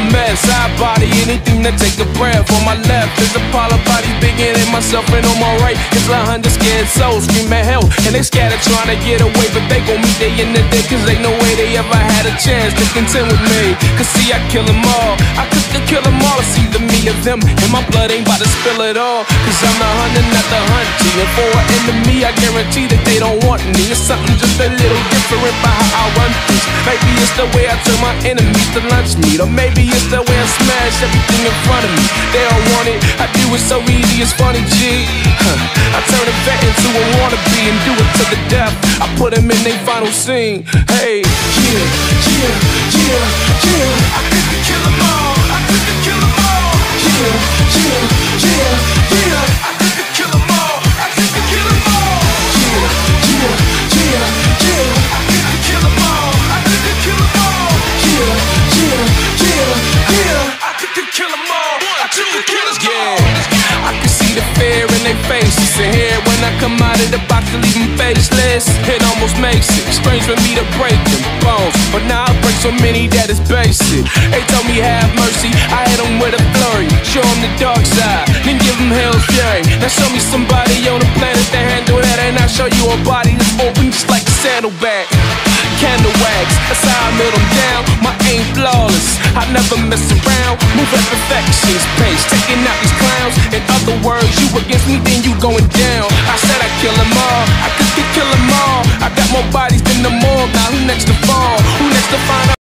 mess. I body anything that take a breath. On my left is Apollo body bigger than myself, and on my right is 100 scared souls screaming help, and they scattered trying to get away, but they gon' meet they in the day, cause they no way they ever had a chance to contend with me. Cause see, I kill them all, I could kill them all. It's either me or them, and my blood ain't about to spill it all. Cause I'm the hunter, not the hunted. And for an enemy, I guarantee that they don't want me. It's something just a little different by how I run things. Maybe it's the way I turn my enemies to lunch meat, or maybe it's the way I smash everything in front of me. They don't want it, I do it so easy, it's funny, G. I turn a vet into a wannabe and do it to the death. I put them in their final scene. Hey, yeah, yeah, yeah, yeah. I could kill them all, I could kill them all. Yeah, yeah, yeah, yeah. I could kill them all, I could kill them all. Yeah, yeah, yeah, yeah. I could kill them all, I could kill them all. Yeah, yeah, yeah, yeah. I could kill them all, I could kill them all. I can see the fear in their faces, and here when I come out of the box to leave them faceless, it almost makes it strange for me to break them bones, but now I break so many that it's basic. They told me have mercy, I hit them with a flurry, show them the dark side, then give them hell's fury. Now show me somebody on the planet that handle that, and I'll show you a body that's open just like a saddlebag. Candle wags, that's how I melt them down. My aim flawless, I never mess around. Move at perfection's pace, taking out these clowns. In other words, you against me, then you going down. I said I kill them all, I could kill them all. I got more bodies than the morgue. Now who next to fall? Who next to find out?